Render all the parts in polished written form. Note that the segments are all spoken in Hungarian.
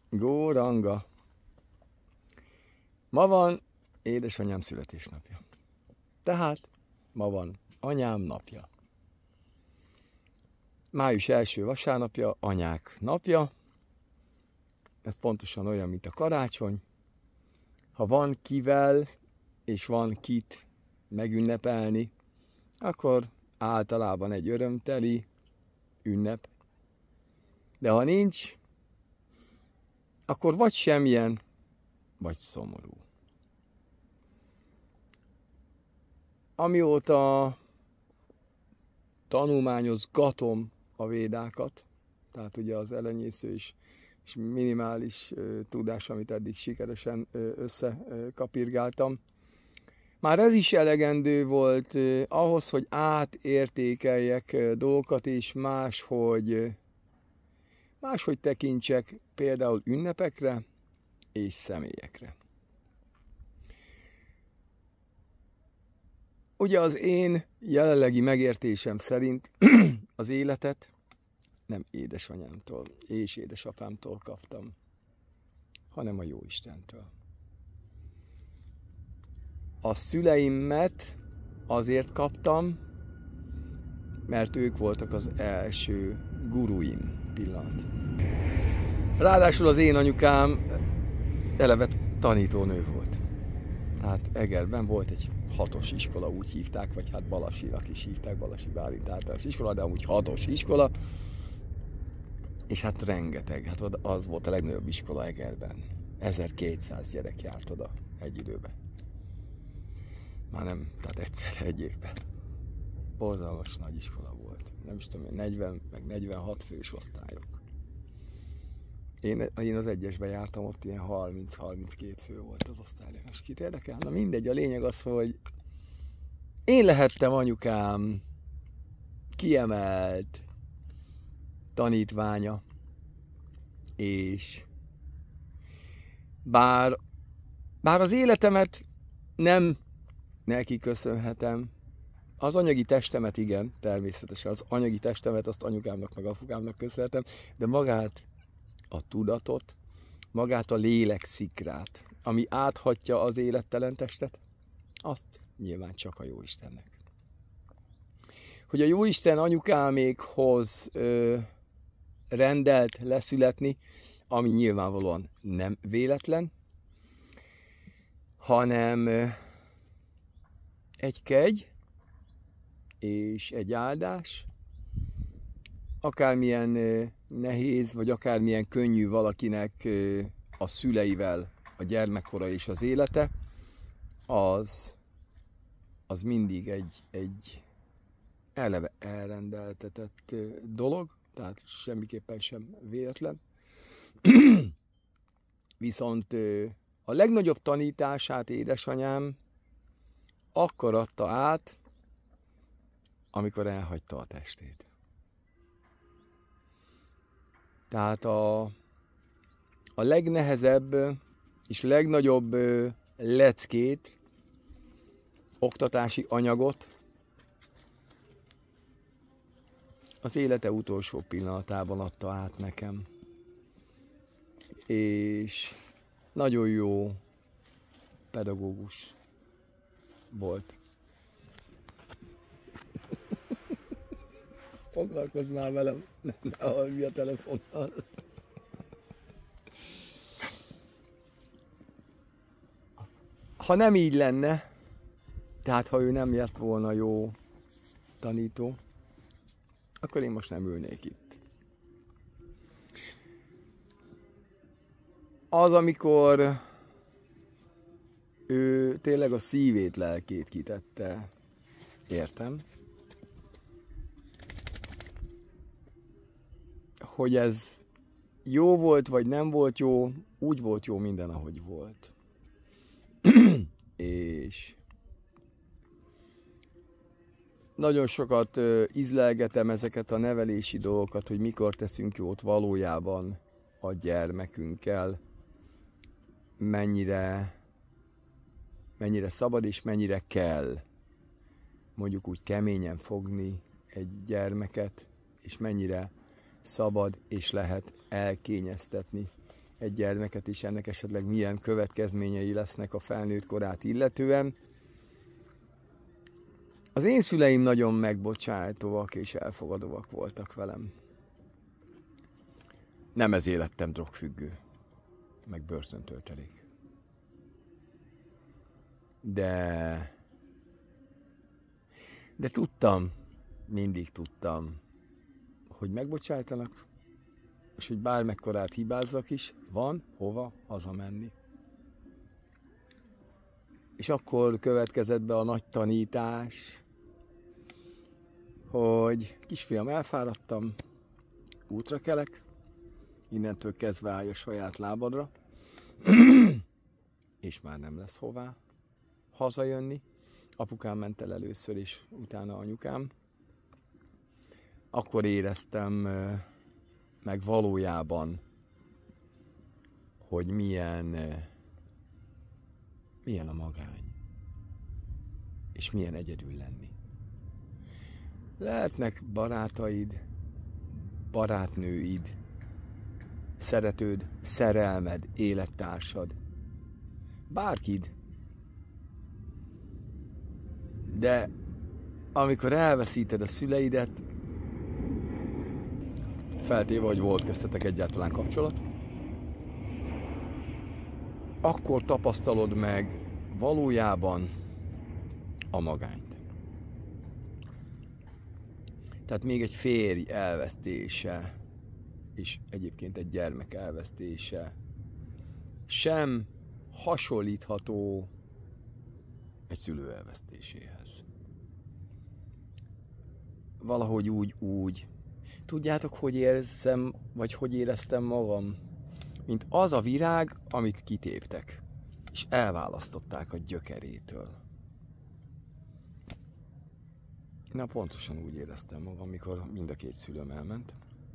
Góranga. Ma van édesanyám születésnapja. Tehát ma van anyám napja. Május első vasárnapja, anyák napja. Ez pontosan olyan, mint a karácsony. Ha van kivel, és van kit megünnepelni, akkor általában egy örömteli ünnep. De ha nincs, akkor vagy semmilyen, vagy szomorú. Amióta tanulmányozgatom a védákat, tehát ugye az elenyésző és minimális tudás, amit eddig sikeresen összekapirgáltam, már ez is elegendő volt ahhoz, hogy átértékeljek dolgokat, és máshogy tekintsek például ünnepekre és személyekre. Ugye az én jelenlegi megértésem szerint az életet nem édesanyámtól és édesapámtól kaptam, hanem a Jóistentől. A szüleimet azért kaptam, mert ők voltak az első guruim pillanat. Ráadásul az én anyukám eleve tanítónő volt. Tehát Egerben volt egy 6-os iskola, úgy hívták, vagy hát Balasinak is hívták, Balasi Bálint általános iskola, de amúgy 6-os iskola. És hát rengeteg, hát az volt a legnagyobb iskola Egerben. 1200 gyerek járt oda egy időben. Már nem, tehát egyszer egy évben. Borzalmas nagy iskola volt. Nem is tudom, 40, meg 46 fős osztályok. Én az egyesben jártam, ott ilyen 30-32 fő volt az osztály. Most kit érdekel? Na mindegy, a lényeg az, hogy én lehettem anyukám kiemelt tanítványa, és bár az életemet nem neki köszönhetem, az anyagi testemet igen, természetesen az anyagi testemet azt anyukámnak meg apukámnak köszönhetem, de magát a tudatot, magát a lélekszikrát, ami áthatja az élettelen testet, azt nyilván csak a Jóistennek. Hogy a Jóisten anyukámékhoz rendelt leszületni, ami nyilvánvalóan nem véletlen, hanem egy kegy és egy áldás, akármilyen nehéz, vagy akármilyen könnyű valakinek a szüleivel a gyermekkora és az élete, az mindig egy eleve elrendeltetett dolog, tehát semmiképpen sem véletlen. Viszont a legnagyobb tanítását édesanyám akkor adta át, amikor elhagyta a testét. Tehát a legnehezebb és legnagyobb leckét, oktatási anyagot az élete utolsó pillanatában adta át nekem. És nagyon jó pedagógus volt. Foglalkozz már velem, ne hallj a telefonnal. Ha nem így lenne, tehát ha ő nem lett volna jó tanító, akkor én most nem ülnék itt. Az, amikor ő tényleg a szívét, lelkét kitette, értem. Hogy ez jó volt, vagy nem volt jó, úgy volt jó minden, ahogy volt. És nagyon sokat ízlelgetem ezeket a nevelési dolgokat, hogy mikor teszünk jót valójában a gyermekünkkel, mennyire szabad és mennyire kell mondjuk úgy keményen fogni egy gyermeket, és mennyire szabad és lehet elkényeztetni egy gyermeket, és ennek esetleg milyen következményei lesznek a felnőtt korát illetően. Az én szüleim nagyon megbocsájtóak és elfogadóak voltak velem. Nem ezért lettem drogfüggő, meg börtöntöltelék. De tudtam, mindig tudtam, hogy megbocsájtanak, és hogy bármekkorát hibázzak is, van hova hazamenni. És akkor következett be a nagy tanítás, hogy kisfiam, elfáradtam, útra kelek, innentől kezdve állj a saját lábadra, és már nem lesz hová hazajönni. Apukám ment el először, és utána anyukám. Akkor éreztem meg valójában, hogy milyen a magány, és milyen egyedül lenni. Lehetnek barátaid, barátnőid, szeretőd, szerelmed, élettársad, bárkid. De amikor elveszíted a szüleidet, feltéve, hogy volt köztetek egyáltalán kapcsolat, akkor tapasztalod meg valójában a magányt. Tehát még egy férj elvesztése, és egyébként egy gyermek elvesztése sem hasonlítható egy szülő elvesztéséhez. Valahogy úgy. Tudjátok, hogy érzem, vagy hogy éreztem magam? Mint az a virág, amit kitéptek, és elválasztották a gyökerétől. Na, pontosan úgy éreztem magam, mikor mind a két szülőm elment.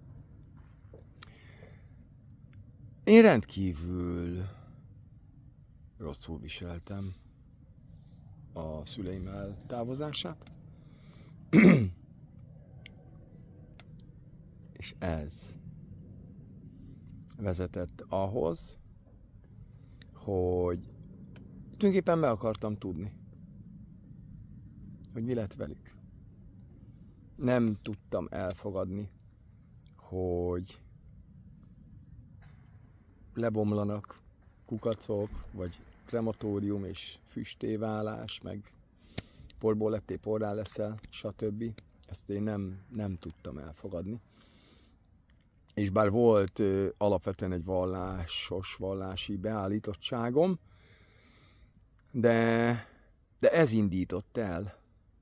Én rendkívül rosszul viseltem a szüleim eltávozását. És ez vezetett ahhoz, hogy tulajdonképpen meg akartam tudni, hogy mi lett velük. Nem tudtam elfogadni, hogy lebomlanak kukacok, vagy krematórium és füstéválás, meg porból lettél, porrá leszel, stb. Ezt én nem tudtam elfogadni. És bár volt alapvetően egy vallási beállítottságom, de ez indított el,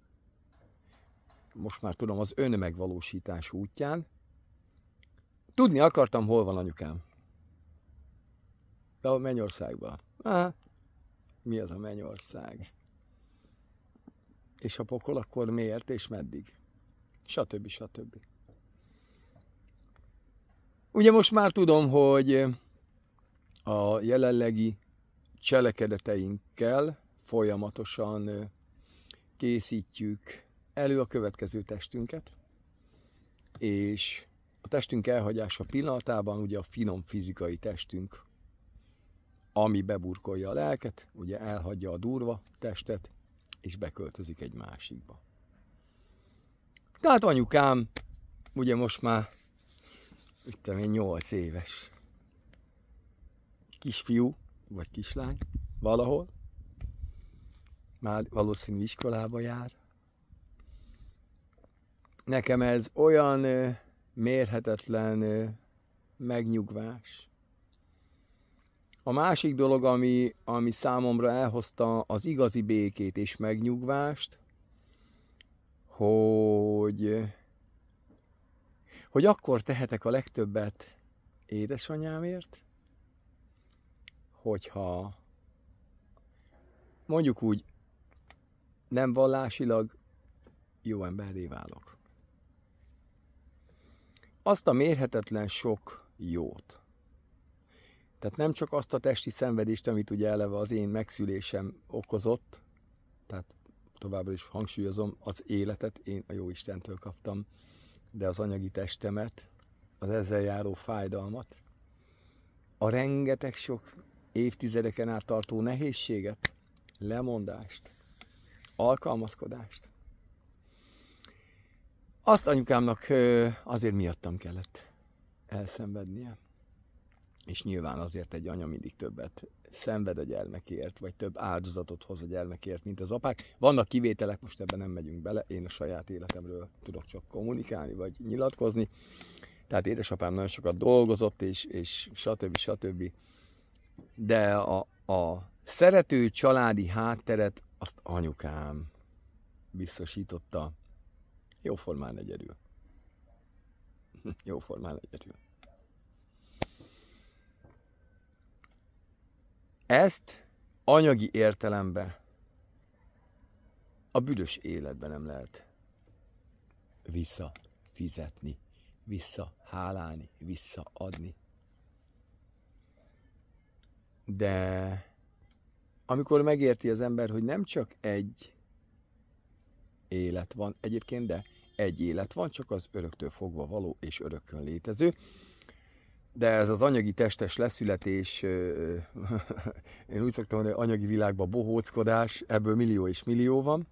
most már tudom, az önmegvalósítás útján. Tudni akartam, hol van anyukám. De a Mennyországban. Mi az a Mennyország? És a pokol, akkor miért és meddig? Stb. Ugye most már tudom, hogy a jelenlegi cselekedeteinkkel folyamatosan készítjük elő a következő testünket, és a testünk elhagyása pillanatában ugye a finom fizikai testünk, ami beburkolja a lelket, ugye elhagyja a durva testet, és beköltözik egy másikba. Tehát anyukám, ugye most már 8 éves kisfiú, vagy kislány, valahol, már valószínű iskolába jár. Nekem ez olyan mérhetetlen megnyugvás. A másik dolog, ami számomra elhozta az igazi békét és megnyugvást, hogy akkor tehetek a legtöbbet édesanyámért, hogyha mondjuk úgy nem vallásilag jó emberré válok. Azt a mérhetetlen sok jót. Tehát nem csak azt a testi szenvedést, amit ugye eleve az én megszülésem okozott, tehát továbbra is hangsúlyozom, az életet én a Jóistentől kaptam, de az anyagi testemet, az ezzel járó fájdalmat, a rengeteg sok évtizedeken át tartó nehézséget, lemondást, alkalmazkodást. Azt anyukámnak azért miattam kellett elszenvednie. És nyilván azért egy anya mindig többet szenved a gyermekért, vagy több áldozatot hoz a gyermekért, mint az apák. Vannak kivételek, most ebben nem megyünk bele, én a saját életemről tudok csak kommunikálni, vagy nyilatkozni. Tehát édesapám nagyon sokat dolgozott, és stb. De a szerető családi hátteret azt anyukám biztosította jóformán egyedül. Jóformán egyedül. Ezt anyagi értelemben a büdös életben nem lehet visszafizetni, visszahálálni, visszaadni. De amikor megérti az ember, hogy nem csak egy élet van egyébként, de egy élet van, csak az öröktől fogva való és örökkön létező. De ez az anyagi testes leszületés, én úgy szoktam mondani, anyagi világban bohóckodás, ebből millió és millió van.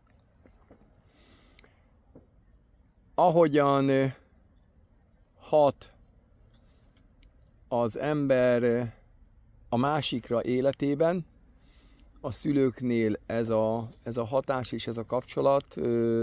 Ahogyan hat az ember a másikra életében, a szülőknél ez a hatás és ez a kapcsolat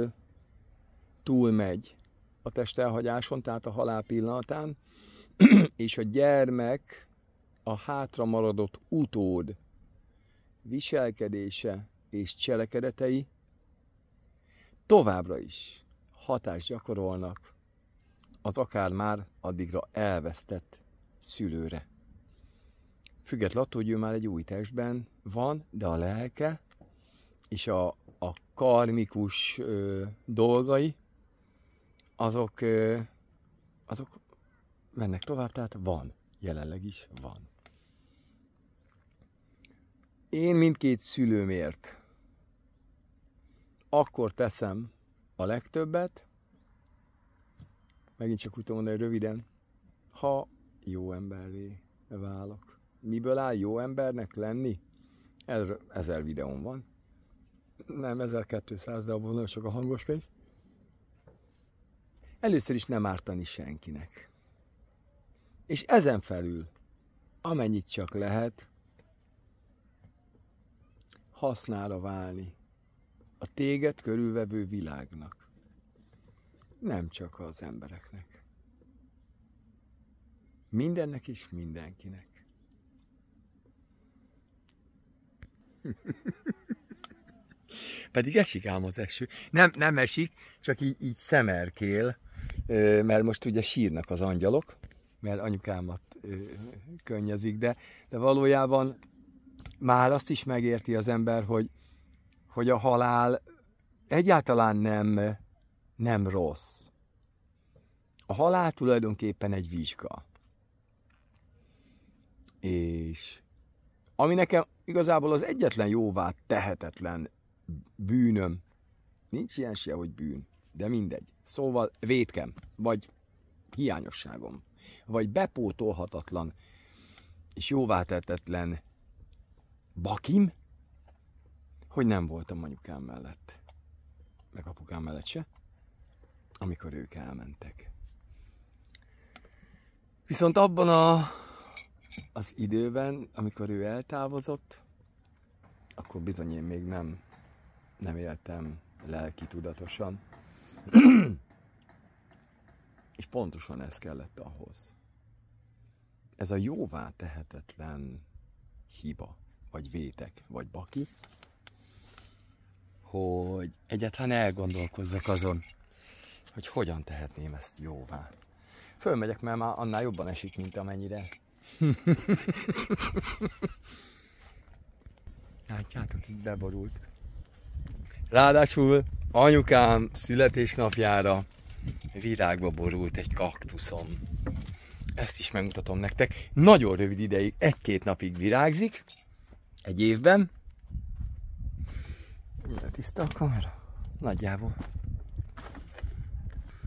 túlmegy a testelhagyáson, tehát a halál pillanatán, és a gyermek a hátra maradott utód viselkedése és cselekedetei továbbra is hatást gyakorolnak az akár már addigra elvesztett szülőre. Függetlenül attól, hogy ő már egy új testben van, de a lelke és a karmikus dolgai, azok mennek tovább, tehát van, jelenleg is van. Én mindkét szülőmért akkor teszem a legtöbbet, megint csak úgy tudom mondani röviden, ha jó emberré válok. Miből áll jó embernek lenni? 1000 videóm van. Nem, 1200, de abból nagyon sok a hangos pénz. Először is nem ártani senkinek. És ezen felül, amennyit csak lehet, hasznára válni a téged körülvevő világnak. Nem csak az embereknek. Mindennek és mindenkinek. Pedig esik ám az eső. Nem esik, csak így szemerkél, mert most ugye sírnak az angyalok, mert anyukámat könnyezik, de valójában már azt is megérti az ember, hogy a halál egyáltalán nem rossz. A halál tulajdonképpen egy vizsga. És ami nekem igazából az egyetlen jóvá tehetetlen bűnöm, nincs ilyen se, hogy bűn, de mindegy. Szóval vétkem, vagy hiányosságom, vagy bepótolhatatlan és jóvá tehetetlen bakim, hogy nem voltam anyukám mellett, meg apukám mellett se, amikor ők elmentek. Viszont abban az időben, amikor ő eltávozott, akkor bizony én még nem éltem lelki tudatosan. És pontosan ez kellett ahhoz. Ez a jóvá tehetetlen hiba, vagy vétek, vagy baki, hogy egyáltalán elgondolkozzak azon, hogy hogyan tehetném ezt jóvá. Fölmegyek, mert már annál jobban esik, mint amennyire. Látjátok, itt beborult. Ráadásul anyukám születésnapjára virágba borult egy kaktuszom. Ezt is megmutatom nektek. Nagyon rövid ideig, 1-2 napig virágzik. Egy évben. Milyen tiszta a kamera? Nagyjából.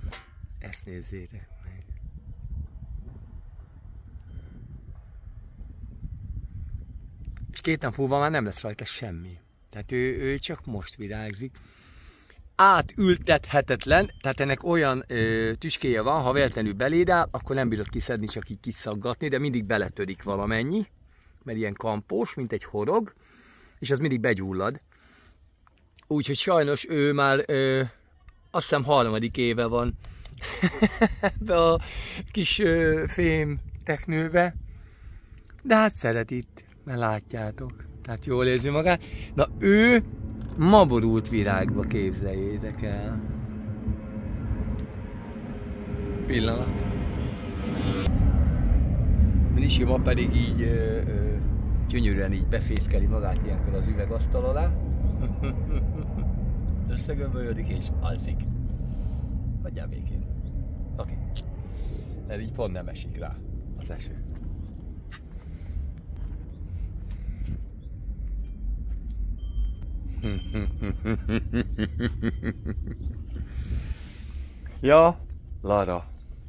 Ezt nézzétek meg. és 2 nap múlva már nem lesz rajta semmi. Tehát ő csak most virágzik. Átültethetetlen, tehát ennek olyan tüskéje van, ha véletlenül beléd áll, akkor nem bírod kiszedni, csak így kiszaggatni, de mindig beletörik valamennyi, mert ilyen kampós, mint egy horog, és az mindig begyullad. Úgyhogy sajnos ő már azt hiszem 3. éve van ebbe a kis fém teknőbe, de hát szeret itt, mert látjátok, tehát jól érzi magát. Na ő ma borult virágba, képzeljétek el. Pillanat. Nisi ma pedig így gyönyörűen így befészkeli magát ilyenkor az üvegasztal alá. Összegömbölyödik és alszik. Hagyjál békén. Oké. Mert így pont nem esik rá az eső. Ja, Lara.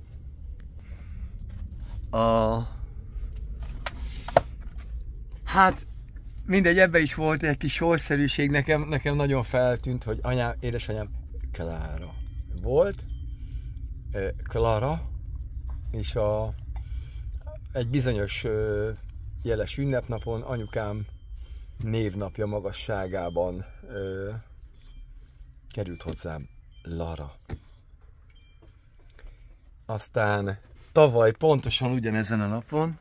Hát mindegy, ebben is volt egy kis sorszerűség, nekem nagyon feltűnt, hogy édesanyám Klára volt, Klára, és egy bizonyos jeles ünnepnapon anyukám névnapja magasságában került hozzám Lara. Aztán tavaly pontosan ugyanezen a napon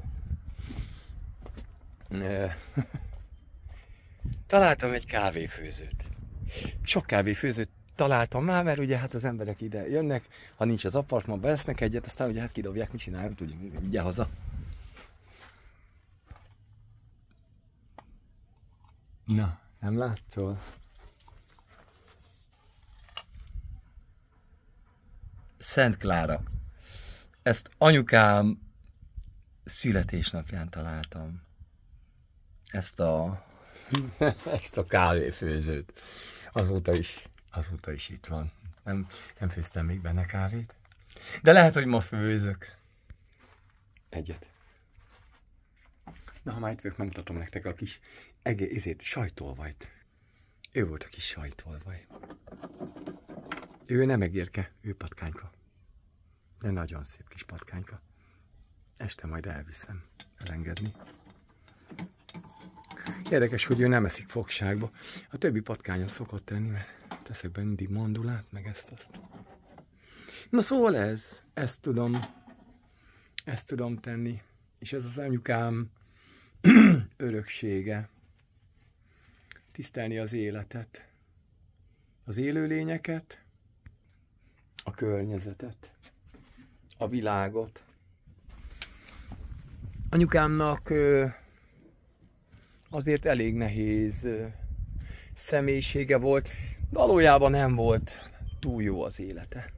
találtam egy kávéfőzőt. Sok kávéfőzőt találtam már, mert ugye hát az emberek ide jönnek, ha nincs az apartmanban, esznek egyet, aztán ugye hát kidobják, mit csinálják, tudjuk, ugye haza. Na, nem látszol? Szent Klára. Ezt anyukám születésnapján találtam. Ezt a kávéfőzőt. Azóta is itt van. Nem főztem még benne kávét. De lehet, hogy ma főzök egyet. Na, ha már itt vagyok, megmutatom nektek a kis sajtolvajt. Ő volt a kis sajtolvaj. Ő nem egérke, ő patkányka. De nagyon szép kis patkányka. Este majd elviszem elengedni. Érdekes, hogy ő nem eszik fogságba. A többi patkánya szokott tenni, mert teszek be mindig mandulát, meg ezt-azt. Na szóval ezt tudom tenni. És ez az anyukám öröksége. Tisztelni az életet, az élőlényeket, a környezetet, a világot. Anyukámnak azért elég nehéz személyisége volt, valójában nem volt túl jó az élete.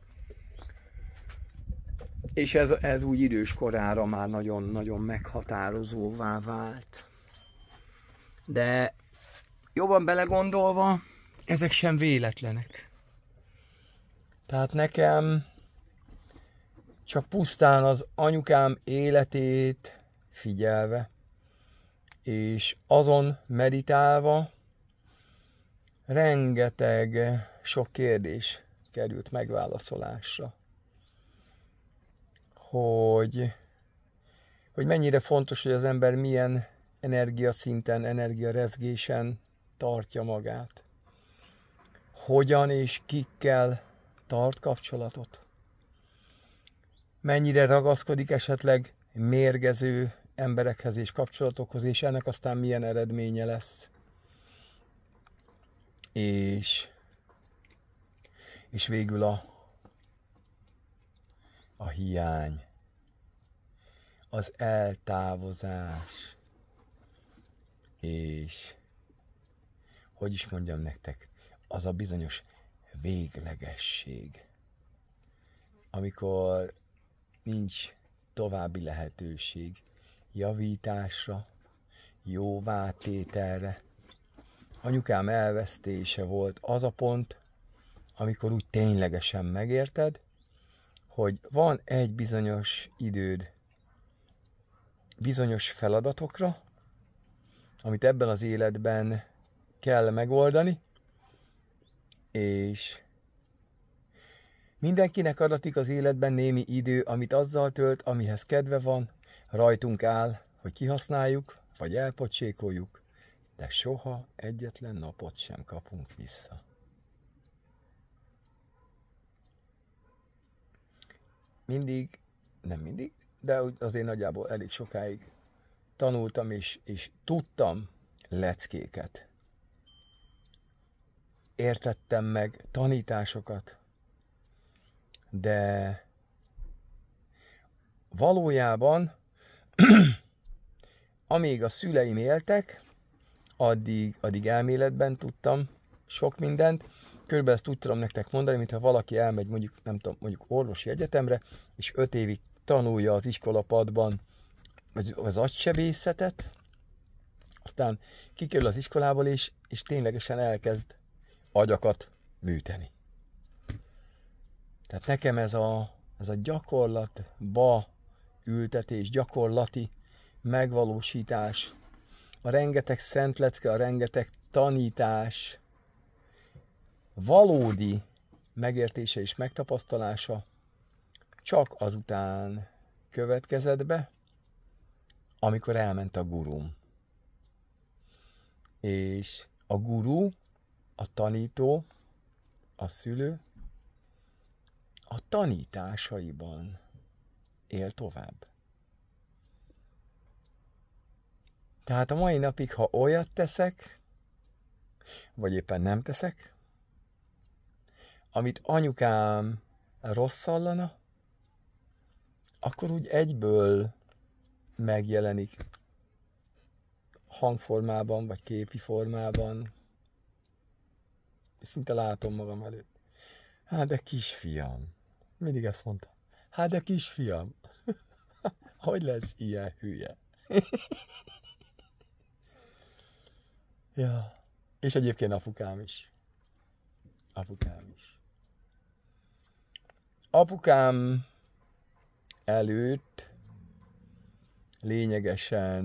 És ez úgy idős korára már nagyon-nagyon meghatározóvá vált. De jobban belegondolva, ezek sem véletlenek. Tehát nekem csak pusztán az anyukám életét figyelve, és azon meditálva rengeteg sok kérdés került megválaszolásra. Hogy mennyire fontos, hogy az ember milyen energiaszinten, energiarezgésen tartja magát. Hogyan és kikkel tart kapcsolatot. Mennyire ragaszkodik esetleg mérgező emberekhez és kapcsolatokhoz, és ennek aztán milyen eredménye lesz. És végül a hiány, az eltávozás, és hogy is mondjam nektek, az a bizonyos véglegesség, amikor nincs további lehetőség javításra, jóvátételre. Anyukám elvesztése volt az a pont, amikor úgy ténylegesen megérted, hogy van egy bizonyos időd bizonyos feladatokra, amit ebben az életben kell megoldani, és mindenkinek adatik az életben némi idő, amit azzal tölt, amihez kedve van, rajtunk áll, hogy kihasználjuk, vagy elpocsékoljuk, de soha egyetlen napot sem kapunk vissza. Mindig, nem mindig, de azért nagyjából elég sokáig tanultam és tudtam leckéket. Értettem meg tanításokat, de valójában, amíg a szüleim éltek, addig elméletben tudtam sok mindent. Körülbelül ezt úgy tudom nektek mondani, mintha valaki elmegy mondjuk orvosi egyetemre, és 5 évig tanulja az iskolapadban az agysebészetet, aztán kikerül az iskolából, és ténylegesen elkezd agyakat műteni. Tehát nekem ez a gyakorlatba ültetés, gyakorlati megvalósítás, a rengeteg szent lecke, a rengeteg tanítás, valódi megértése és megtapasztalása csak azután következett be, amikor elment a gurum. És a guru, a tanító, a szülő a tanításaiban él tovább. Tehát a mai napig, ha olyat teszek, vagy éppen nem teszek, amit anyukám rossz hallana, akkor úgy egyből megjelenik hangformában, vagy képi formában. Szinte látom magam előtt. Hát de kisfiam. Mindig ezt mondta. Hát de kisfiam. Hogy lesz ilyen hülye? Ja. És egyébként apukám is. Apukám előtt lényegesen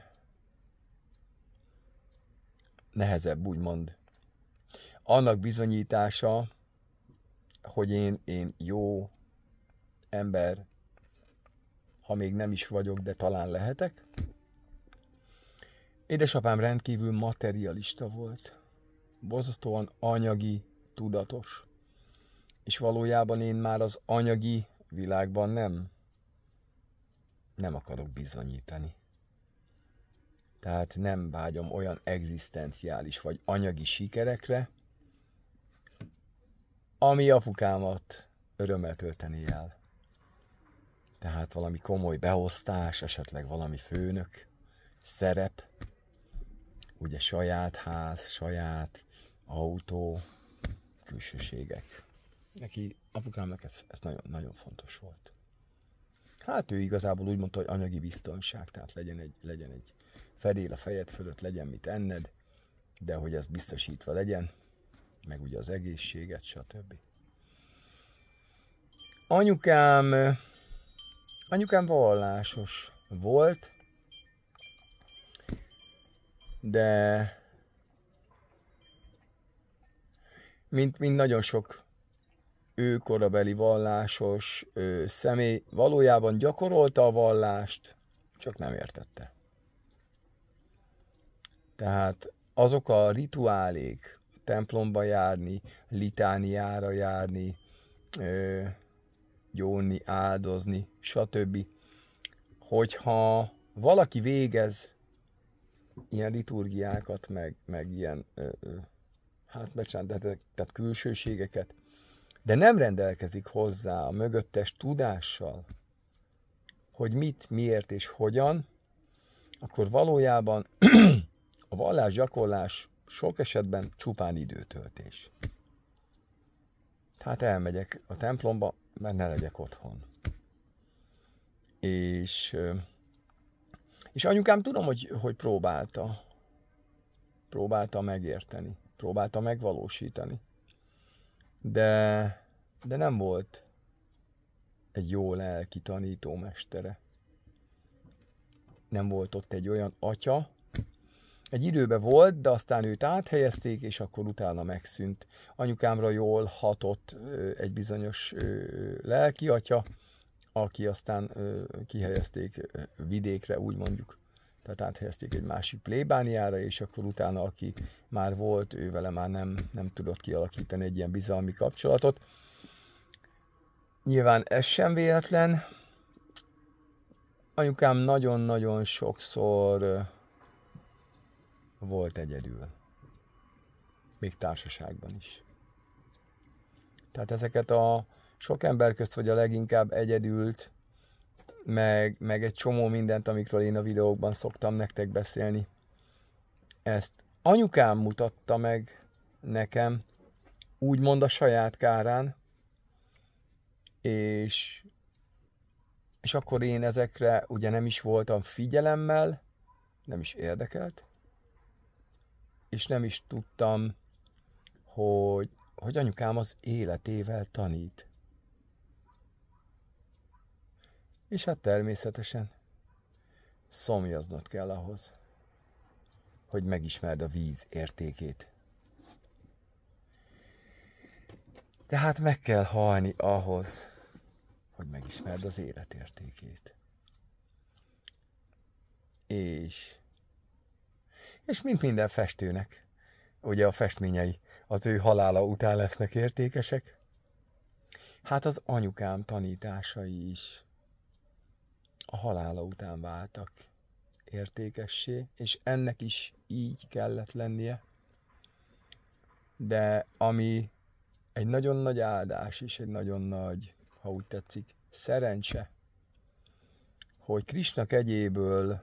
nehezebb, úgymond. Annak bizonyítása, hogy én jó ember, ha még nem is vagyok, de talán lehetek. Édesapám rendkívül materialista volt. Borzasztóan anyagi, tudatos. És valójában én már az anyagi világban nem akarok bizonyítani. Tehát nem vágyom olyan egzisztenciális vagy anyagi sikerekre, ami apukámat örömmel tölteni el. Tehát valami komoly beosztás, esetleg valami főnök, szerep, ugye saját ház, saját autó, külsőségek. Apukámnak ez nagyon, nagyon fontos volt. Hát ő igazából úgy mondta, hogy anyagi biztonság, tehát legyen egy fedél a fejed fölött, legyen mit enned, de hogy ez biztosítva legyen, meg ugye az egészséget, stb. Anyukám vallásos volt, de mint nagyon sok ő korabeli vallásos személy valójában gyakorolta a vallást, csak nem értette. Tehát azok a rituálék, templomba járni, litániára járni, gyónni, áldozni, stb. Hogyha valaki végez ilyen liturgiákat, meg ilyen, tehát külsőségeket, de nem rendelkezik hozzá a mögöttes tudással, hogy mit, miért és hogyan, akkor valójában a vallásgyakorlás sok esetben csupán időtöltés. Tehát elmegyek a templomba, mert ne legyek otthon. És anyukám tudom, hogy próbálta megérteni, próbálta megvalósítani. De nem volt egy jó lelki tanítómestere. Nem volt ott egy olyan atya, Egy időben volt, de aztán őt áthelyezték, és akkor utána megszűnt. Anyukámra jól hatott egy bizonyos lelki atya, aki aztán kihelyezték vidékre, úgy mondjuk. Tehát áthelyezték egy másik plébániára, és akkor utána, aki már volt, ő vele már nem tudott kialakítani egy ilyen bizalmi kapcsolatot. Nyilván ez sem véletlen. Anyukám nagyon-nagyon sokszor volt egyedül. Még társaságban is. Tehát ezeket a sok ember közt, vagy a leginkább egyedült, meg egy csomó mindent, amikről én a videókban szoktam nektek beszélni, ezt anyukám mutatta meg nekem, úgymond a saját kárán, és akkor én ezekre ugye nem is voltam figyelemmel, nem is érdekelt, és nem is tudtam, hogy anyukám az életével tanít. És hát természetesen szomjaznod kell ahhoz, hogy megismerd a víz értékét. Tehát meg kell halni ahhoz, hogy megismerd az élet értékét. És mint minden festőnek, ugye a festményei az ő halála után lesznek értékesek, hát az anyukám tanításai is a halála után váltak értékessé, és ennek is így kellett lennie. De ami egy nagyon nagy áldás és egy nagyon nagy, ha úgy tetszik, szerencse, hogy Krisna kegyéből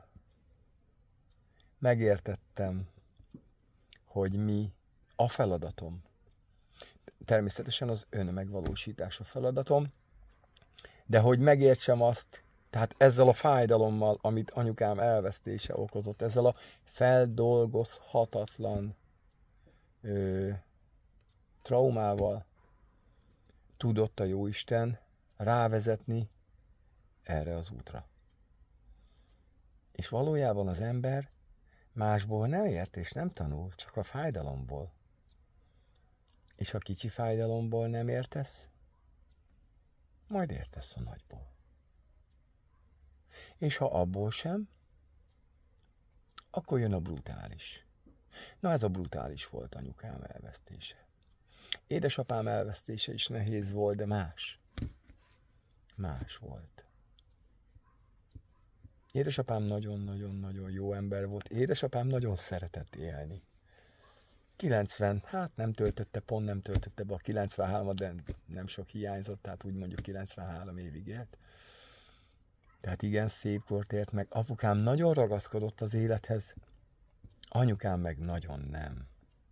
megértettem, hogy mi a feladatom. Természetesen az önmegvalósítás a feladatom, de hogy megértsem azt, tehát ezzel a fájdalommal, amit anyukám elvesztése okozott, ezzel a feldolgozhatatlan traumával tudott a Jóisten rávezetni erre az útra. És valójában az ember másból nem ért és nem tanul, csak a fájdalomból. És ha kicsi fájdalomból nem értesz, majd értesz a nagyból. És ha abból sem, akkor jön a brutális. Na ez a brutális volt anyukám elvesztése. Édesapám elvesztése is nehéz volt, de más. Más volt. Édesapám nagyon-nagyon-nagyon jó ember volt. Édesapám nagyon szeretett élni. 90, hát nem töltötte be a 93-at, de nem sok hiányzott, tehát úgy mondjuk 93 évig élt. Tehát igen, szép kort élt meg. Apukám nagyon ragaszkodott az élethez, anyukám meg nagyon nem.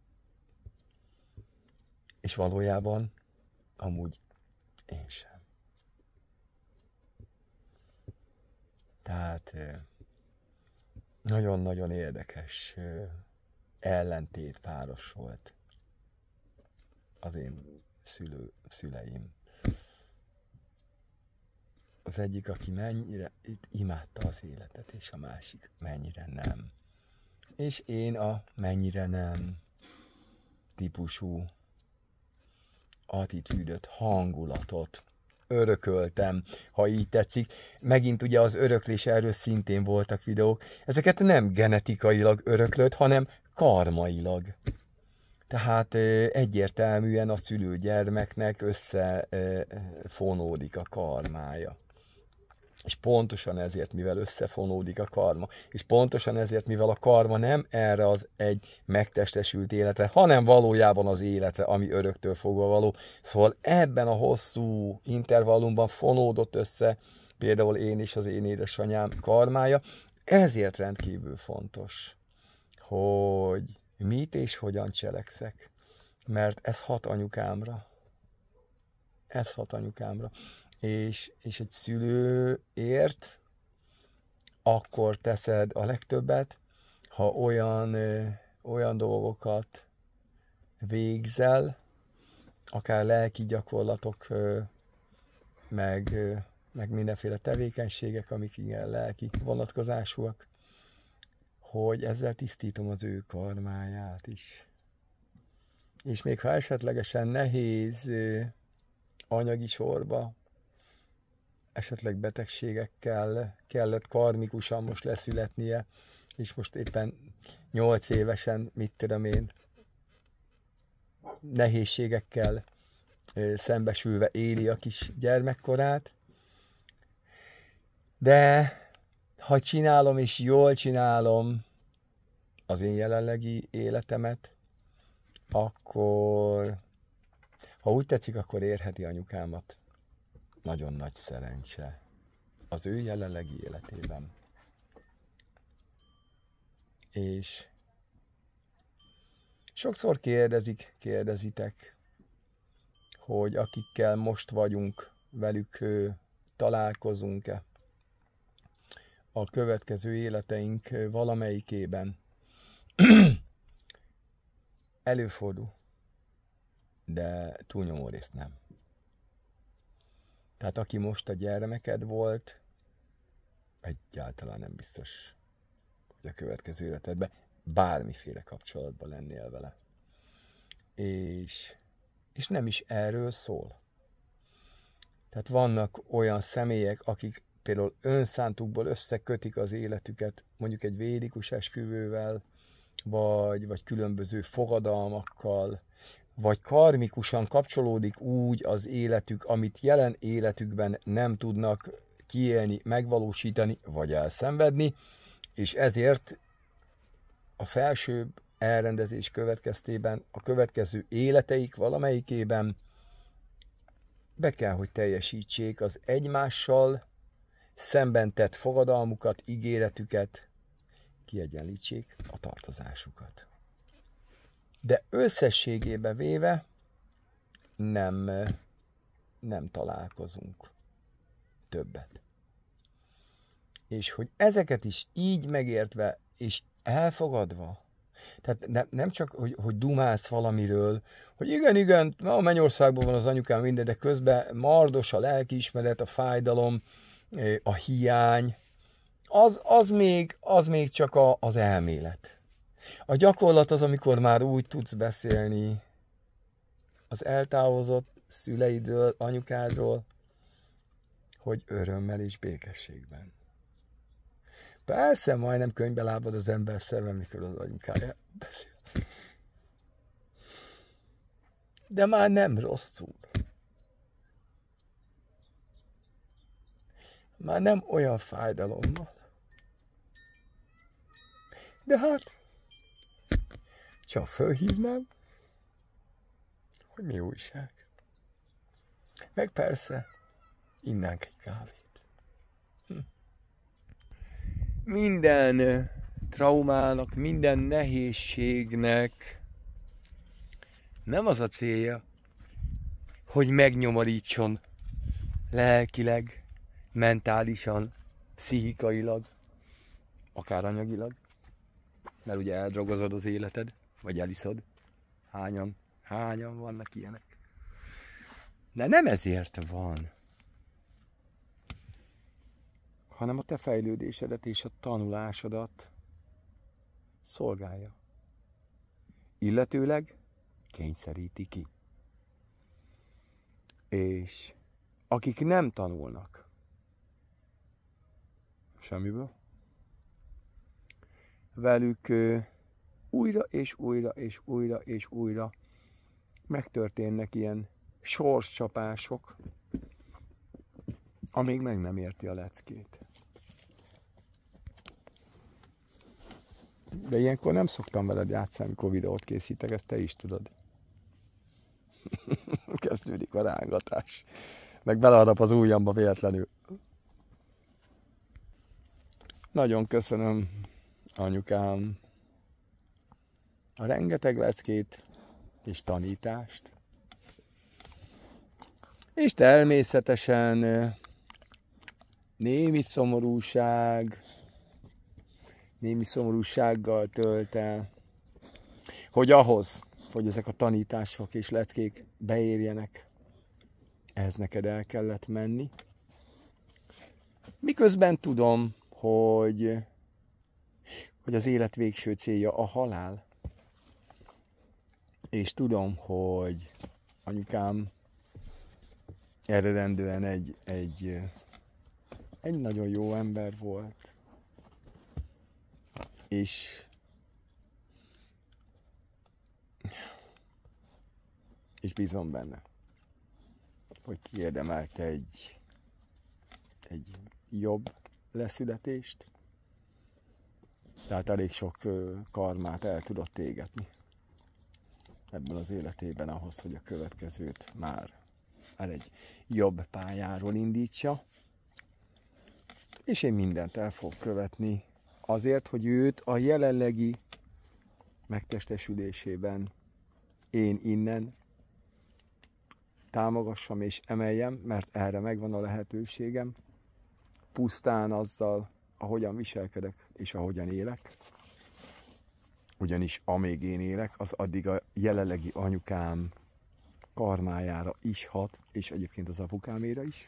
És valójában amúgy én sem. Tehát nagyon-nagyon érdekes ellentétpáros volt az én szüleim. Az egyik, aki mennyire imádta az életet, és a másik mennyire nem. És én a mennyire nem típusú attitűdöt, hangulatot örököltem, ha így tetszik. Megint ugye az öröklés, erről szintén voltak videók. Ezeket nem genetikailag öröklött, hanem karmailag. Tehát egyértelműen a szülő-gyermeknek összefonódik a karmája. És pontosan ezért, mivel összefonódik a karma, és pontosan ezért, mivel a karma nem erre az egy megtestesült életre, hanem valójában az életre, ami öröktől fogva való. Szóval ebben a hosszú intervallumban fonódott össze például én és az én édesanyám karmája. Ezért rendkívül fontos, hogy mit és hogyan cselekszek, mert ez hat anyukámra. Ez hat anyukámra. És egy szülőért akkor teszed a legtöbbet, ha olyan dolgokat végzel, akár lelki gyakorlatok, meg mindenféle tevékenységek, amik igen lelki vonatkozásúak, hogy ezzel tisztítom az ő karmáját is. És még ha esetlegesen nehéz anyagi sorba, esetleg betegségekkel kellett karmikusan most leszületnie, és most éppen 8 évesen, mit tudom én, nehézségekkel szembesülve éli a kis gyermekkorát. De ha csinálom és jól csinálom az én jelenlegi életemet, akkor, ha úgy tetszik, akkor érheti anyukámat nagyon nagy szerencse az ő jelenlegi életében. És sokszor kérdezitek, hogy akikkel most vagyunk, velük találkozunk-e a következő életeink valamelyikében. Előfordul, de túlnyomó részt nem. Tehát aki most a gyermeked volt, egyáltalán nem biztos, hogy a következő életedben bármiféle kapcsolatban lennél vele. És nem is erről szól. Tehát vannak olyan személyek, akik például önszántukból összekötik az életüket, mondjuk egy védikus esküvővel, vagy különböző fogadalmakkal, vagy karmikusan kapcsolódik úgy az életük, amit jelen életükben nem tudnak kiélni, megvalósítani, vagy elszenvedni, és ezért a felsőbb elrendezés következtében a következő életeik valamelyikében be kell, hogy teljesítsék az egymással szemben tett fogadalmukat, ígéretüket, kiegyenlítsék a tartozásukat. De összességében véve nem találkozunk többet. És hogy ezeket is így megértve és elfogadva, tehát nem csak, hogy dumálsz valamiről, hogy igen, a Mennyországban van az anyukám minden, de közben mardos a lelkiismeret, a fájdalom, a hiány, az még csak az elmélet. A gyakorlat az, amikor már úgy tudsz beszélni az eltávozott szüleidről, anyukádról, hogy örömmel és békességben. Persze, majdnem könyvbe lábad az ember szeme, mikor az anyukája beszél. De már nem rosszul. Már nem olyan fájdalommal. De hát, csak fölhívnám, hogy mi újság. Meg persze, innánk egy kávét. Minden traumának, minden nehézségnek nem az a célja, hogy megnyomorítson lelkileg, mentálisan, pszichikailag, akár anyagilag, mert ugye eldrogozod az életed, vagy eliszod. Hányan vannak ilyenek. De nem ezért van, hanem a te fejlődésedet és a tanulásodat szolgálja. Illetőleg kényszeríti ki. És akik nem tanulnak semmiből, velük újra és újra megtörténnek ilyen sorscsapások, amíg meg nem érti a leckét. De ilyenkor nem szoktam veled játszani, amikor videót készítek, ezt te is tudod. Kezdődik a rángatás. Meg beleadap az ujjamba véletlenül. Nagyon köszönöm, anyukám, a rengeteg leckét és tanítást. És természetesen némi szomorúsággal tölt el, hogy ahhoz, hogy ezek a tanítások és leckék beérjenek, ehhez neked el kellett menni. Miközben tudom, hogy hogy az élet végső célja a halál. És tudom, hogy anyukám eredendően egy nagyon jó ember volt. És bízom benne, hogy kiérdemelte egy jobb leszületést. Tehát elég sok karmát el tudott égetni ebben az életében ahhoz, hogy a következőt már egy jobb pályáról indítsa. És én mindent el fog követni azért, hogy őt a jelenlegi megtestesülésében én innen támogassam és emeljem, mert erre megvan a lehetőségem, pusztán azzal, ahogyan viselkedek és ahogyan élek. Ugyanis amíg én élek, az addig a jelenlegi anyukám karmájára is hat, és egyébként az apukáméra is.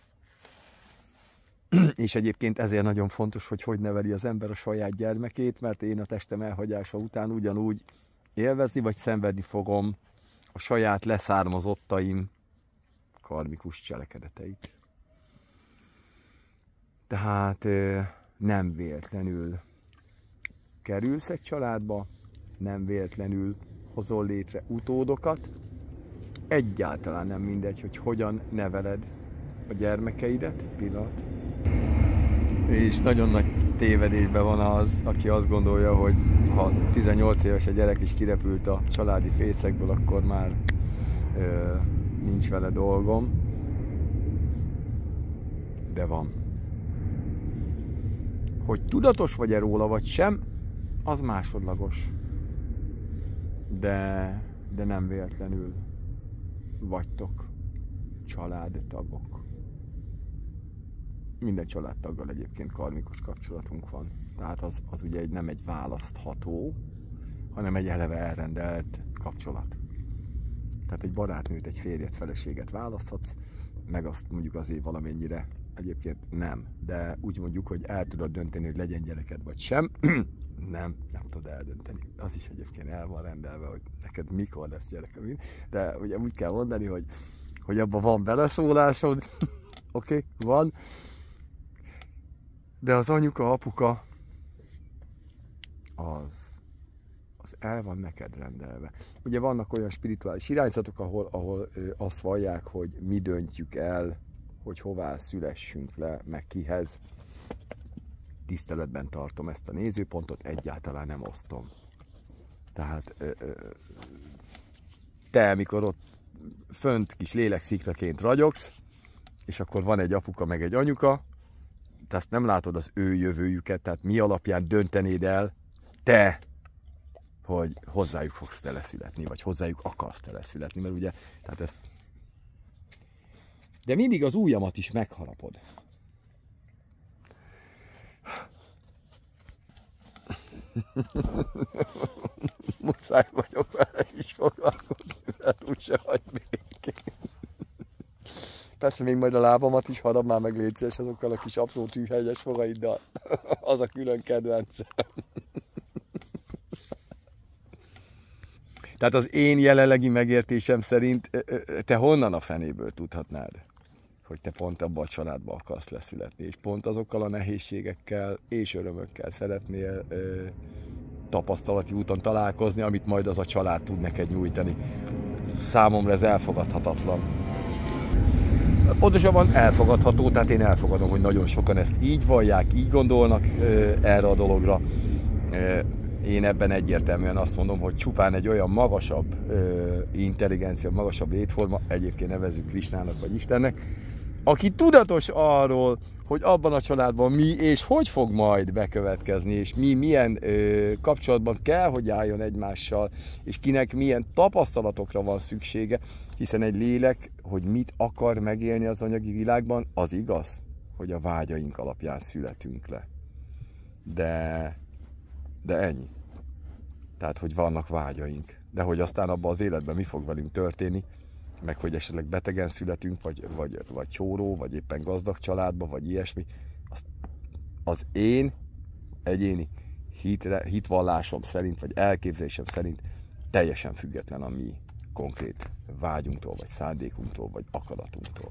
És egyébként ezért nagyon fontos, hogy neveli az ember a saját gyermekét, mert én a testem elhagyása után ugyanúgy élvezni vagy szenvedni fogom a saját leszármazottaim karmikus cselekedeteit. Tehát nem véletlenül kerülsz egy családba, nem véletlenül hozol létre utódokat. Egyáltalán nem mindegy, hogy hogyan neveled a gyermekeidet, pillanat. És nagyon nagy tévedésben van az, aki azt gondolja, hogy ha 18 éves a gyerek is kirepült a családi fészekből, akkor már nincs vele dolgom. De van. Hogy tudatos vagy-e róla, vagy sem, az másodlagos. De nem véletlenül vagytok családtagok. Minden családtaggal egyébként karmikus kapcsolatunk van. Tehát az ugye nem egy választható, hanem egy eleve elrendelt kapcsolat. Tehát egy barátnőt, egy férjet, feleséget választhatsz, meg azt mondjuk azért valamennyire egyébként nem. De úgy mondjuk, hogy el tudod dönteni, hogy legyen gyereked vagy sem. Nem tudod eldönteni. Az is egyébként el van rendelve, hogy neked mikor lesz gyereked. De ugye úgy kell mondani, hogy abban van beleszólásod. Oké, van. De az anyuka, apuka, az el van neked rendelve. Ugye vannak olyan spirituális irányzatok, ahol azt vallják, hogy mi döntjük el, hogy hová szülessünk le, meg kihez. Tiszteletben tartom ezt a nézőpontot, egyáltalán nem osztom. Tehát te, amikor ott fönt kis léleksziklaként ragyogsz, és akkor van egy apuka meg egy anyuka, te azt nem látod az ő jövőjüket, tehát mi alapján döntenéd el te, hogy hozzájuk fogsz teleszületni, vagy hozzájuk akarsz teleszületni, mert ugye, tehát ezt... De mindig az ujjamat is megharapod. Muszáj vagyok vele is foglalkozni, mert úgyse hagy békén. Persze még majd a lábamat is harap már meg légy szíves azokkal a kis apró tűhegyes fogaiddal. Az a külön kedvencem. Tehát az én jelenlegi megértésem szerint te honnan a fenéből tudhatnád, hogy te pont abba a családba akarsz leszületni, és pont azokkal a nehézségekkel és örömökkel szeretnél tapasztalati úton találkozni, amit majd az a család tud neked nyújtani. Számomra ez elfogadhatatlan. Pontosabban elfogadható, tehát én elfogadom, hogy nagyon sokan ezt így vallják, így gondolnak erre a dologra. Én ebben egyértelműen azt mondom, hogy csupán egy olyan magasabb intelligencia, magasabb létforma, egyébként nevezzük Krisnának vagy Istennek, aki tudatos arról, hogy abban a családban mi és hogy fog majd bekövetkezni, és milyen kapcsolatban kell, hogy álljon egymással, és kinek milyen tapasztalatokra van szüksége, hiszen egy lélek, hogy mit akar megélni az anyagi világban, az igaz, hogy a vágyaink alapján születünk le. De ennyi. Tehát, hogy vannak vágyaink. De hogy aztán abban az életben mi fog velünk történni, meg hogy esetleg betegen születünk, vagy csóró, vagy éppen gazdag családba, vagy ilyesmi, az én egyéni hitvallásom szerint, vagy elképzelésem szerint teljesen független a mi konkrét vágyunktól, vagy szándékunktól, vagy akaratunktól.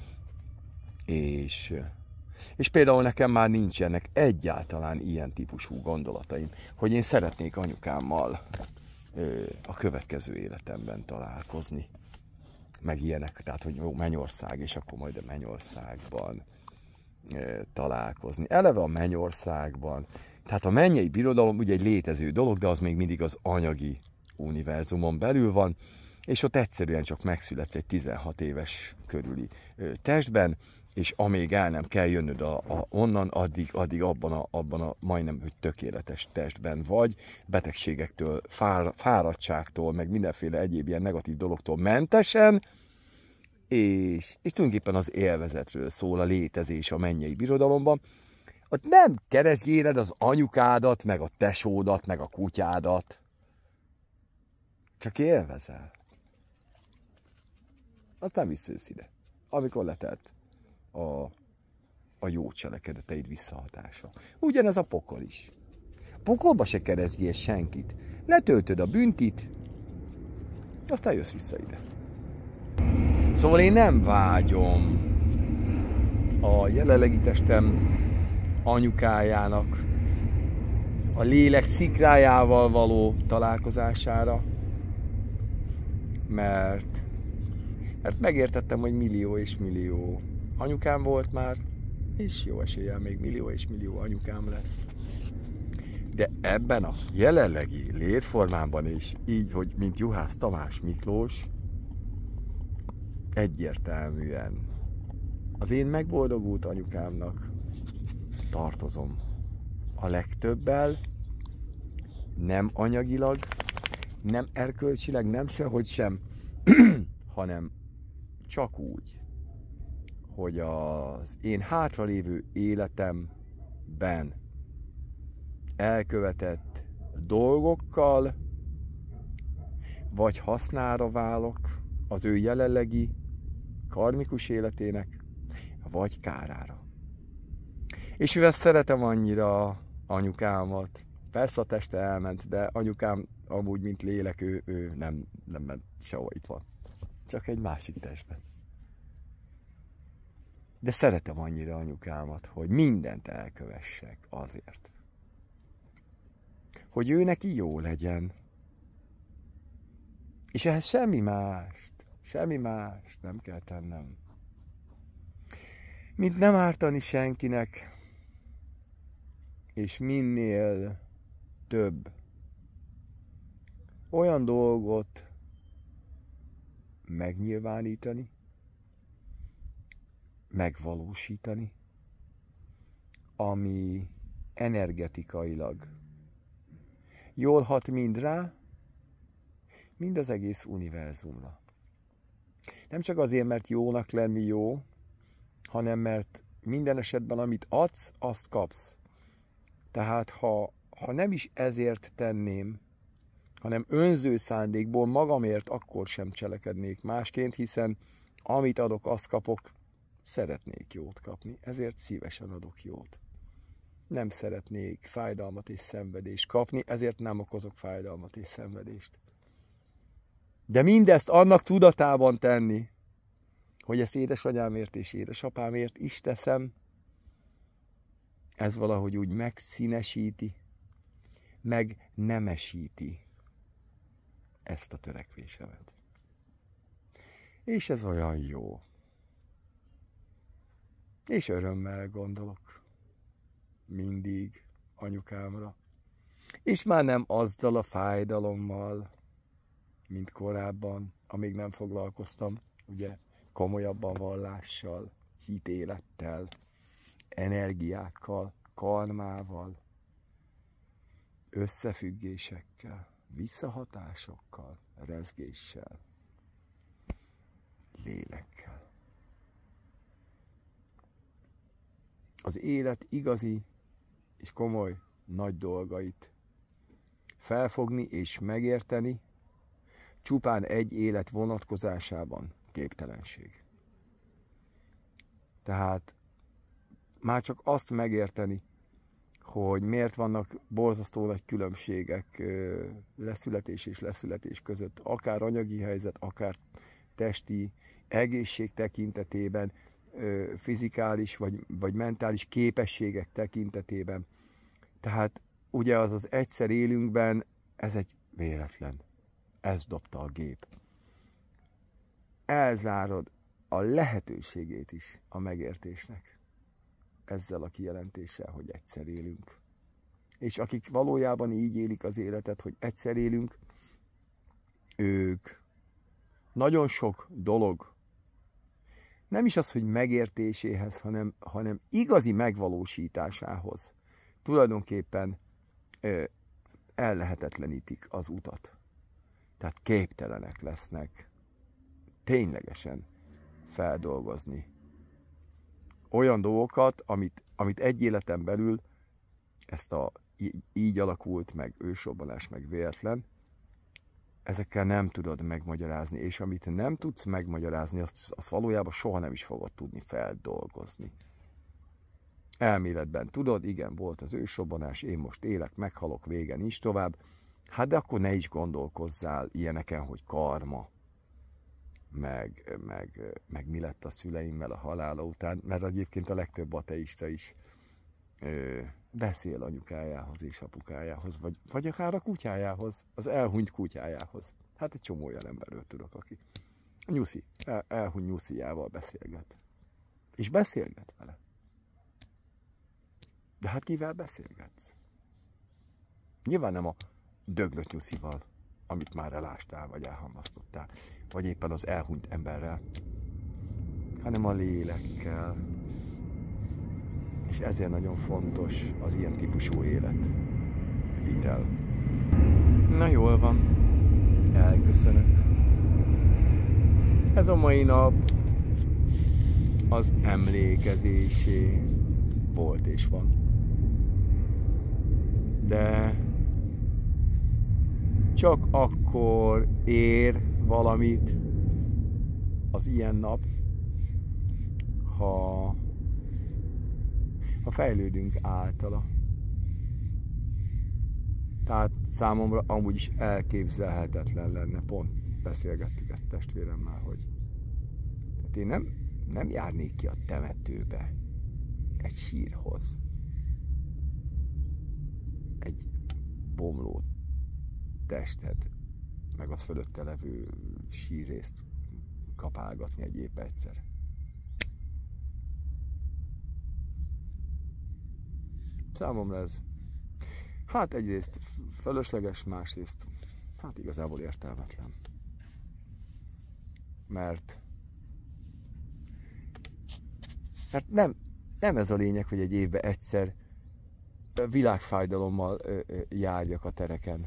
És például nekem már nincsenek egyáltalán ilyen típusú gondolataim, hogy én szeretnék anyukámmal a következő életemben találkozni. Meg ilyenek, tehát hogy jó, Mennyország, és akkor majd a Mennyországban találkozni. Eleve a Mennyországban, tehát a mennyei birodalom ugye egy létező dolog, de az még mindig az anyagi univerzumon belül van, és ott egyszerűen csak megszületsz egy 16 éves körüli testben, és amíg el nem kell jönnöd onnan, addig abban a majdnem hogy tökéletes testben vagy, betegségektől, fáradtságtól, meg mindenféle egyéb ilyen negatív dologtól mentesen, és tulajdonképpen az élvezetről szól a létezés a mennyei birodalomban. Ott nem keresgéled az anyukádat, meg a tesódat, meg a kutyádat, csak élvezel. Aztán visszajössz ide, amikor letelt a jó cselekedeteid visszahatása. Ugyanez a pokol is. A pokolba se keresgélsz senkit. Letöltöd a büntit, aztán jössz vissza ide. Szóval én nem vágyom a jelenlegi testem anyukájának a lélek szikrájával való találkozására, mert megértettem, hogy millió és millió anyukám volt már, és jó eséllyel még millió és millió anyukám lesz. De ebben a jelenlegi létformában is, így, hogy mint Juhász Tamás Miklós, egyértelműen az én megboldogult anyukámnak tartozom a legtöbbel, nem anyagilag, nem erkölcsileg, nem sehogy sem, hanem csak úgy, hogy az én hátralévő életemben elkövetett dolgokkal vagy hasznára válok az ő jelenlegi karmikus életének, vagy kárára. És mivel szeretem annyira anyukámat, persze a teste elment, de anyukám amúgy, mint lélek, ő nem ment sehol, itt van. Csak egy másik testben. De szeretem annyira anyukámat, hogy mindent elkövessek azért. Hogy ő neki jó legyen. És ehhez semmi mást nem kell tennem. Mint nem ártani senkinek, és minél több olyan dolgot megnyilvánítani, megvalósítani, ami energetikailag jól hat mind rá, mind az egész univerzumra. Nem csak azért, mert jónak lenni jó, hanem mert minden esetben, amit adsz, azt kapsz. Tehát ha nem is ezért tenném, hanem önző szándékból magamért, akkor sem cselekednék másként, hiszen amit adok, azt kapok, szeretnék jót kapni, ezért szívesen adok jót. Nem szeretnék fájdalmat és szenvedést kapni, ezért nem okozok fájdalmat és szenvedést. De mindezt annak tudatában tenni, hogy ezt édesanyámért és édesapámért is teszem, ez valahogy úgy megszínesíti, meg nemesíti ezt a törekvésemet. És ez olyan jó. És örömmel gondolok mindig anyukámra. És már nem azzal a fájdalommal, mint korábban, amíg nem foglalkoztam, ugye, komolyabban vallással, hitélettel, energiákkal, karmával, összefüggésekkel, visszahatásokkal, rezgéssel, lélekkel. Az élet igazi és komoly nagy dolgait felfogni és megérteni csupán egy élet vonatkozásában képtelenség. Tehát már csak azt megérteni, hogy miért vannak borzasztó nagy különbségek leszületés és leszületés között, akár anyagi helyzet, akár testi egészség tekintetében, fizikális vagy mentális képességek tekintetében. Tehát ugye az egyszer élünkben, ez egy véletlen. Ez dobta a gép. Elzárod a lehetőségét is a megértésnek. Ezzel a kijelentéssel, hogy egyszer élünk. És akik valójában így élik az életet, hogy egyszer élünk, ők nagyon sok dolog, nem is az, hogy megértéséhez, hanem igazi megvalósításához tulajdonképpen ellehetetlenítik az utat. Tehát képtelenek lesznek ténylegesen feldolgozni olyan dolgokat, amit egy életen belül ezt így alakult, meg ősrobbanás, meg véletlen, ezekkel nem tudod megmagyarázni, és amit nem tudsz megmagyarázni, azt valójában soha nem is fogod tudni feldolgozni. Elméletben tudod, igen, volt az ősrobbanás, én most élek, meghalok, vége nincs tovább, hát de akkor ne is gondolkozzál ilyeneken, hogy karma, meg mi lett a szüleimmel a halála után, mert egyébként a legtöbb ateista is beszél anyukájához és apukájához, vagy akár a kutyájához, az elhunyt kutyájához. Hát egy csomó olyan emberről tudok, aki a nyuszi, elhunyt nyuszijával beszélget. És beszélget vele. De hát kivel beszélgetsz? Nyilván nem a döglött nyuszival, amit már elástál, vagy elhamvasztottál, vagy éppen az elhunyt emberrel, hanem a lélekkel. És ezért nagyon fontos az ilyen típusú életvitel. Na jól van, elköszönök. Ez a mai nap az emlékezésé volt és van. De csak akkor ér valamit az ilyen nap, ha fejlődünk általa. Tehát számomra amúgy is elképzelhetetlen lenne, pont beszélgettük ezt testvéremmel, hogy tehát én nem járnék ki a temetőbe egy sírhoz, egy bomló testet, meg az fölötte levő sírrészt kapálgatni egy épp egyszer. Számomra ez, hát egyrészt fölösleges, másrészt, hát igazából értelmetlen. Mert nem ez a lényeg, hogy egy évben egyszer világfájdalommal járjak a tereken.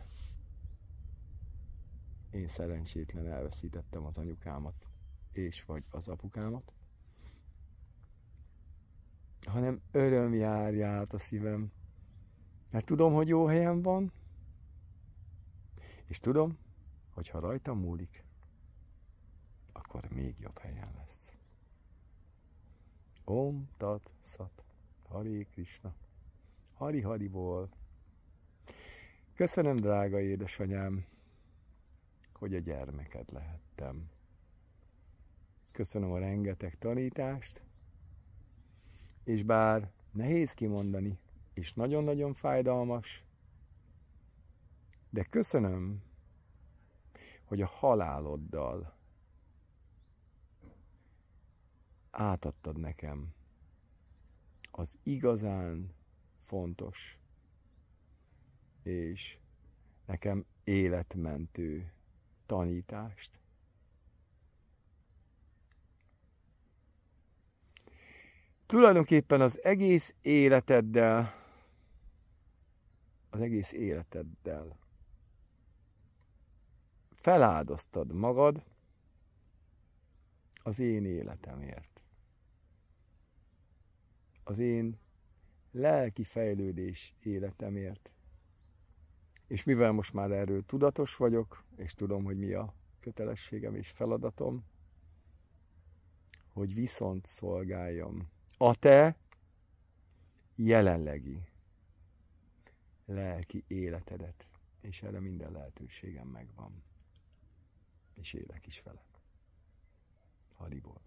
Én szerencsétlen elveszítettem az anyukámat, és vagy az apukámat. Hanem öröm járja át a szívem, mert tudom, hogy jó helyen van, és tudom, hogy ha rajtam múlik, akkor még jobb helyen lesz. Om Tat Szat, Hare Krishna, Hari Hariból. Köszönöm, drága édesanyám, hogy a gyermeked lehettem. Köszönöm a rengeteg tanítást, és bár nehéz kimondani, és nagyon-nagyon fájdalmas, de köszönöm, hogy a haláloddal átadtad nekem az igazán fontos és nekem életmentő tanítást. Tulajdonképpen az egész életeddel feláldoztad magad az én életemért. Az én lelki fejlődés életemért. És mivel most már erről tudatos vagyok, és tudom, hogy mi a kötelességem és feladatom, hogy viszont szolgáljam a te jelenlegi lelki életedet, és erre minden lehetőségem megvan. És élek is vele. Haribol.